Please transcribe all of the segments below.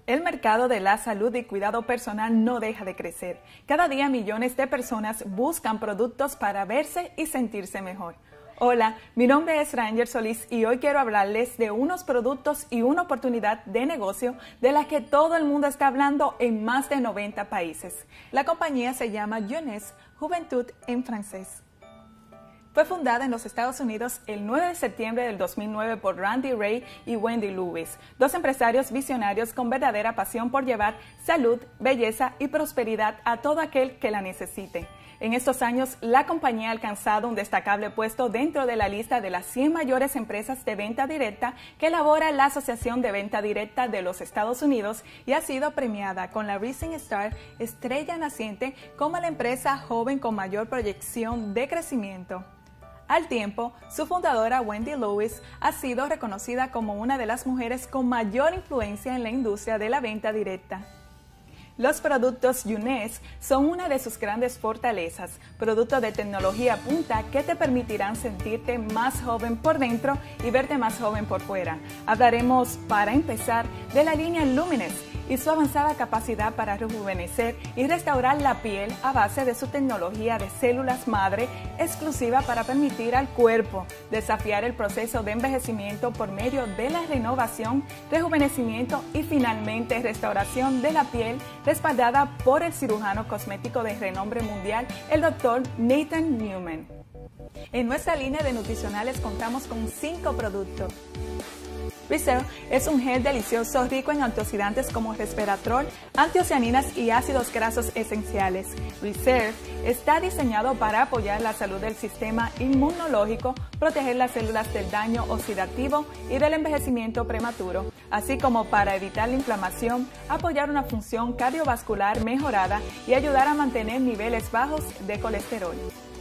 El mercado de la salud y cuidado personal no deja de crecer. Cada día millones de personas buscan productos para verse y sentirse mejor. Hola, mi nombre es Ranger Solís y hoy quiero hablarles de unos productos y una oportunidad de negocio de la que todo el mundo está hablando en más de 90 países. La compañía se llama Jeunesse, Juventud en francés. Fue fundada en los Estados Unidos el 9 de septiembre del 2009 por Randy Ray y Wendy Lewis, dos empresarios visionarios con verdadera pasión por llevar salud, belleza y prosperidad a todo aquel que la necesite. En estos años, la compañía ha alcanzado un destacable puesto dentro de la lista de las 100 mayores empresas de venta directa que elabora la Asociación de Venta Directa de los Estados Unidos y ha sido premiada con la Rising Star Estrella Naciente como la empresa joven con mayor proyección de crecimiento. Al tiempo, su fundadora Wendy Lewis ha sido reconocida como una de las mujeres con mayor influencia en la industria de la venta directa. Los productos Jeunesse son una de sus grandes fortalezas, productos de tecnología punta que te permitirán sentirte más joven por dentro y verte más joven por fuera. Hablaremos, para empezar, de la línea Luminous y su avanzada capacidad para rejuvenecer y restaurar la piel a base de su tecnología de células madre exclusiva para permitir al cuerpo desafiar el proceso de envejecimiento por medio de la renovación, rejuvenecimiento y finalmente restauración de la piel, respaldada por el cirujano cosmético de renombre mundial, el Dr. Nathan Newman. En nuestra línea de nutricionales contamos con 5 productos. Reserve es un gel delicioso rico en antioxidantes como resveratrol, antocianinas y ácidos grasos esenciales. Reserve está diseñado para apoyar la salud del sistema inmunológico, proteger las células del daño oxidativo y del envejecimiento prematuro, así como para evitar la inflamación, apoyar una función cardiovascular mejorada y ayudar a mantener niveles bajos de colesterol.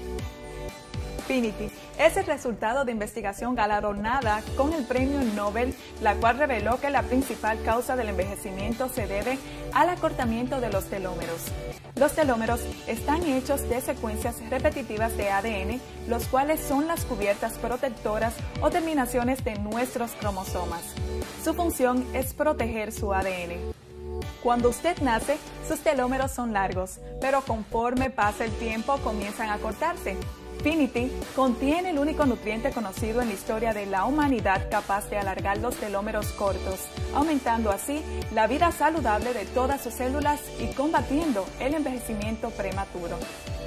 Finity es el resultado de investigación galardonada con el premio Nobel, la cual reveló que la principal causa del envejecimiento se debe al acortamiento de los telómeros. Los telómeros están hechos de secuencias repetitivas de ADN, los cuales son las cubiertas protectoras o terminaciones de nuestros cromosomas. Su función es proteger su ADN. Cuando usted nace, sus telómeros son largos, pero conforme pasa el tiempo comienzan a cortarse. Finity contiene el único nutriente conocido en la historia de la humanidad capaz de alargar los telómeros cortos, aumentando así la vida saludable de todas sus células y combatiendo el envejecimiento prematuro.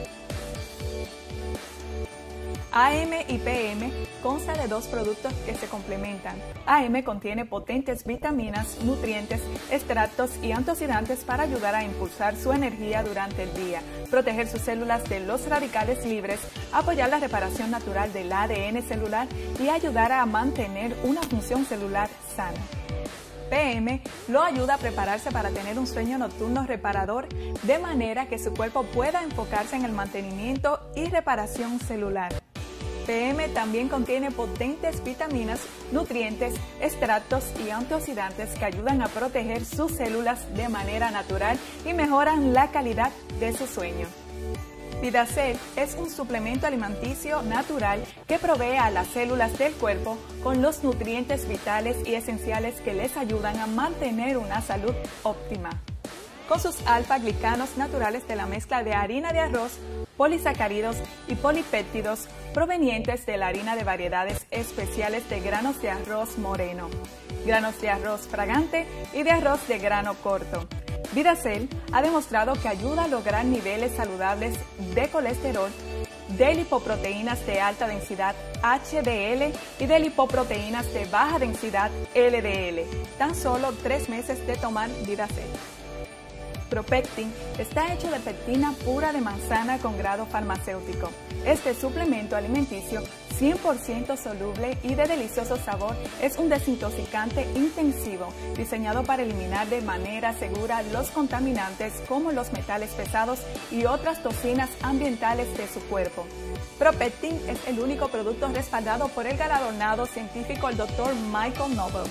AM y PM consta de 2 productos que se complementan. AM contiene potentes vitaminas, nutrientes, extractos y antioxidantes para ayudar a impulsar su energía durante el día, proteger sus células de los radicales libres, apoyar la reparación natural del ADN celular y ayudar a mantener una función celular sana. PM lo ayuda a prepararse para tener un sueño nocturno reparador de manera que su cuerpo pueda enfocarse en el mantenimiento y reparación celular. PM también contiene potentes vitaminas, nutrientes, extractos y antioxidantes que ayudan a proteger sus células de manera natural y mejoran la calidad de su sueño. Vidacel es un suplemento alimenticio natural que provee a las células del cuerpo con los nutrientes vitales y esenciales que les ayudan a mantener una salud óptima. Con sus alfa-glicanos naturales de la mezcla de harina de arroz, polisacáridos y polipéptidos provenientes de la harina de variedades especiales de granos de arroz moreno, granos de arroz fragante y de arroz de grano corto. Vidacel ha demostrado que ayuda a lograr niveles saludables de colesterol, de lipoproteínas de alta densidad HDL y de lipoproteínas de baja densidad LDL. Tan solo 3 meses de tomar Vidacel. Propectin está hecho de pectina pura de manzana con grado farmacéutico. Este suplemento alimenticio 100% soluble y de delicioso sabor es un desintoxicante intensivo diseñado para eliminar de manera segura los contaminantes como los metales pesados y otras toxinas ambientales de su cuerpo. Propectin es el único producto respaldado por el galardonado científico el Dr. Michael Noble.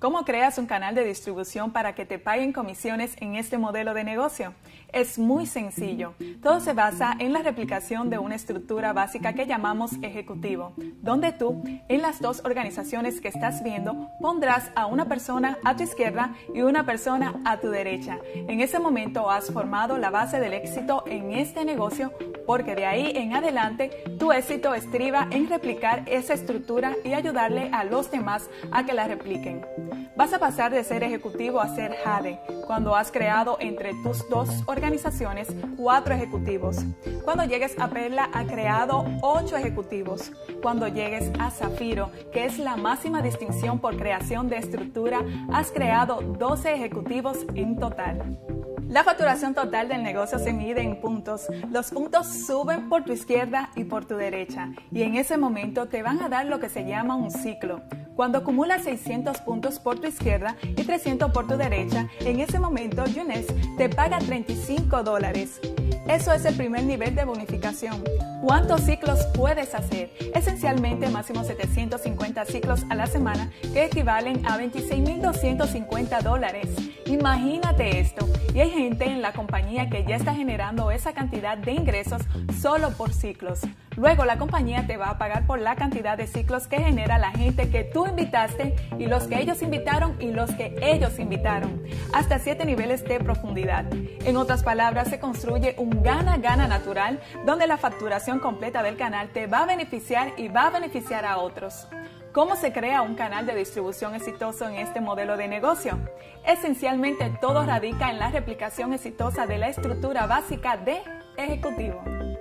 ¿Cómo creas un canal de distribución para que te paguen comisiones en este modelo de negocio? Es muy sencillo. Todo se basa en la replicación de una estructura básica que llamamos ejecutivo, donde tú, en las dos organizaciones que estás viendo, pondrás a una persona a tu izquierda y una persona a tu derecha. En ese momento has formado la base del éxito en este negocio, porque de ahí en adelante tu éxito estriba en replicar esa estructura y ayudarle a los demás a que la repliquen. Vas a pasar de ser ejecutivo a ser jade cuando has creado entre tus dos organizaciones 4 ejecutivos. Cuando llegues a Perla, has creado 8 ejecutivos. Cuando llegues a Zafiro, que es la máxima distinción por creación de estructura, has creado 12 ejecutivos en total. La facturación total del negocio se mide en puntos. Los puntos suben por tu izquierda y por tu derecha, y en ese momento te van a dar lo que se llama un ciclo. Cuando acumulas 600 puntos por tu izquierda y 300 por tu derecha, en ese momento Younes te paga $35. Eso es el primer nivel de bonificación. ¿Cuántos ciclos puedes hacer? Esencialmente máximo 750 ciclos a la semana, que equivalen a $26,250. Imagínate esto. Y hay gente en la compañía que ya está generando esa cantidad de ingresos solo por ciclos. Luego la compañía te va a pagar por la cantidad de ciclos que genera la gente que tú invitaste y los que ellos invitaron y los que ellos invitaron. Hasta 7 niveles de profundidad. En otras palabras, se construye un gana-gana natural donde la facturación completa del canal te va a beneficiar y va a beneficiar a otros. ¿Cómo se crea un canal de distribución exitoso en este modelo de negocio? Esencialmente todo radica en la replicación exitosa de la estructura básica de ejecutivo.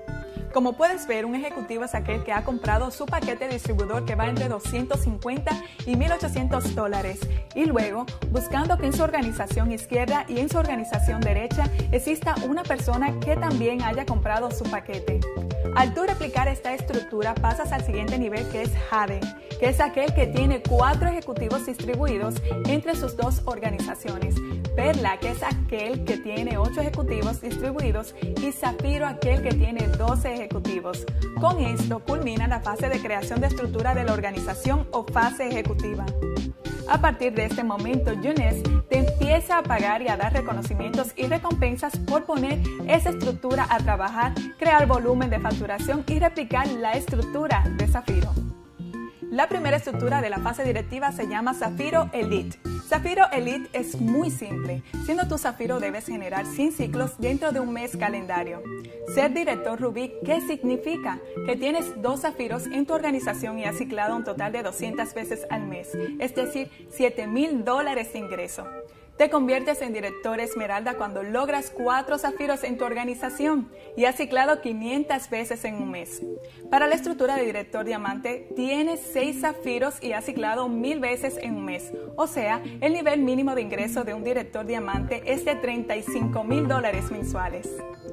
Como puedes ver, un ejecutivo es aquel que ha comprado su paquete distribuidor que va entre $250 y $1,800 y luego, buscando que en su organización izquierda y en su organización derecha exista una persona que también haya comprado su paquete. Al tú replicar esta estructura, pasas al siguiente nivel, que es jade, que es aquel que tiene 4 ejecutivos distribuidos entre sus dos organizaciones. Perla, que es aquel que tiene 8 ejecutivos distribuidos, y Zafiro, aquel que tiene 12 ejecutivos. Con esto culmina la fase de creación de estructura de la organización o fase ejecutiva. A partir de este momento, Younes te empieza a pagar y a dar reconocimientos y recompensas por poner esa estructura a trabajar, crear volumen de facturación y replicar la estructura de Zafiro. La primera estructura de la fase directiva se llama Zafiro Elite. Zafiro Elite es muy simple. Siendo tu Zafiro, debes generar 100 ciclos dentro de un mes calendario. Ser director Rubí, ¿qué significa? Que tienes 2 Zafiros en tu organización y has ciclado un total de 200 veces al mes, es decir, $7,000 de ingreso. Te conviertes en director Esmeralda cuando logras 4 Zafiros en tu organización y has ciclado 500 veces en un mes. Para la estructura de director Diamante, tienes 6 Zafiros y has ciclado 1000 veces en un mes. O sea, el nivel mínimo de ingreso de un director Diamante es de $35,000 mensuales.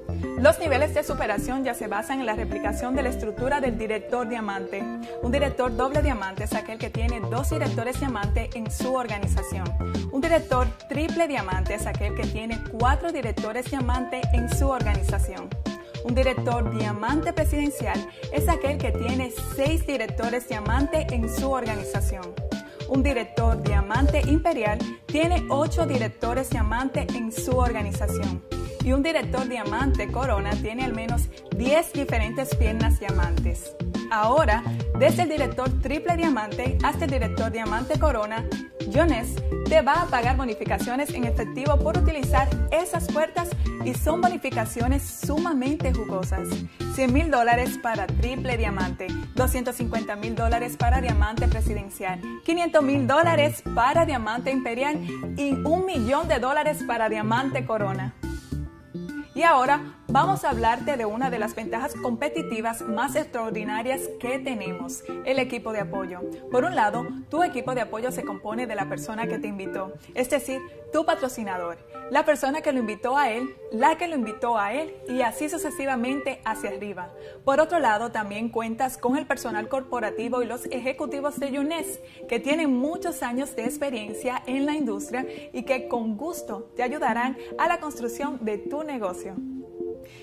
Los niveles de superación ya se basan en la replicación de la estructura del director diamante. Un director doble diamante es aquel que tiene 2 directores diamante en su organización. Un director triple diamante es aquel que tiene 4 directores diamante en su organización. Un director diamante presidencial es aquel que tiene 6 directores diamante en su organización. Un director diamante imperial tiene 8 directores diamante en su organización. Y un director diamante corona tiene al menos 10 diferentes piernas diamantes. Ahora, desde el director triple diamante hasta el director diamante corona, Younes te va a pagar bonificaciones en efectivo por utilizar esas puertas y son bonificaciones sumamente jugosas. $100,000 para triple diamante, $250,000 para diamante presidencial, $500,000 para diamante imperial y $1,000,000 para diamante corona. Y ahora vamos a hablarte de una de las ventajas competitivas más extraordinarias que tenemos, el equipo de apoyo. Por un lado, tu equipo de apoyo se compone de la persona que te invitó, es decir, tu patrocinador, la persona que lo invitó a él, la que lo invitó a él y así sucesivamente hacia arriba. Por otro lado, también cuentas con el personal corporativo y los ejecutivos de Younes, que tienen muchos años de experiencia en la industria y que con gusto te ayudarán a la construcción de tu negocio.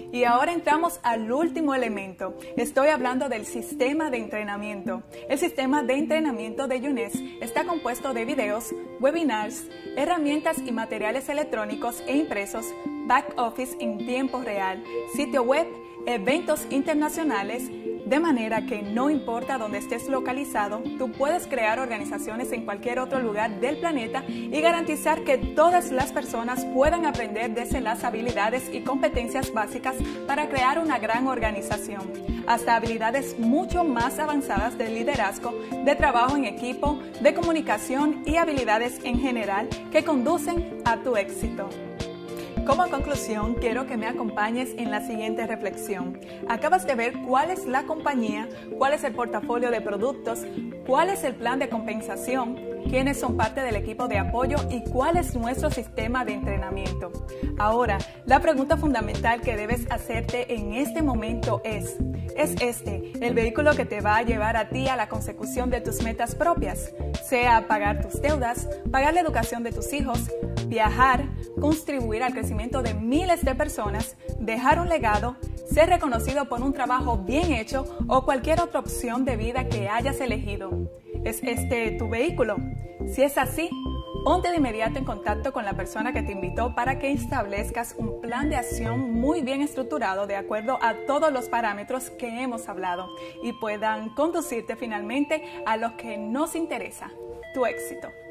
Y ahora entramos al último elemento. Estoy hablando del sistema de entrenamiento. El sistema de entrenamiento de UNES está compuesto de videos, webinars, herramientas y materiales electrónicos e impresos, back office en tiempo real, sitio web, eventos internacionales, de manera que no importa dónde estés localizado, tú puedes crear organizaciones en cualquier otro lugar del planeta y garantizar que todas las personas puedan aprender desde las habilidades y competencias básicas para crear una gran organización, hasta habilidades mucho más avanzadas de liderazgo, de trabajo en equipo, de comunicación y habilidades en general que conducen a tu éxito. Como conclusión, quiero que me acompañes en la siguiente reflexión. Acabas de ver cuál es la compañía, cuál es el portafolio de productos, cuál es el plan de compensación, quiénes son parte del equipo de apoyo y cuál es nuestro sistema de entrenamiento. Ahora, la pregunta fundamental que debes hacerte en este momento ¿es este el vehículo que te va a llevar a ti a la consecución de tus metas propias? Sea pagar tus deudas, pagar la educación de tus hijos, viajar, contribuir al crecimiento de miles de personas, dejar un legado, ser reconocido por un trabajo bien hecho o cualquier otra opción de vida que hayas elegido. ¿Es este tu vehículo? Si es así, ponte de inmediato en contacto con la persona que te invitó para que establezcas un plan de acción muy bien estructurado de acuerdo a todos los parámetros que hemos hablado y puedan conducirte finalmente a lo que nos interesa, tu éxito.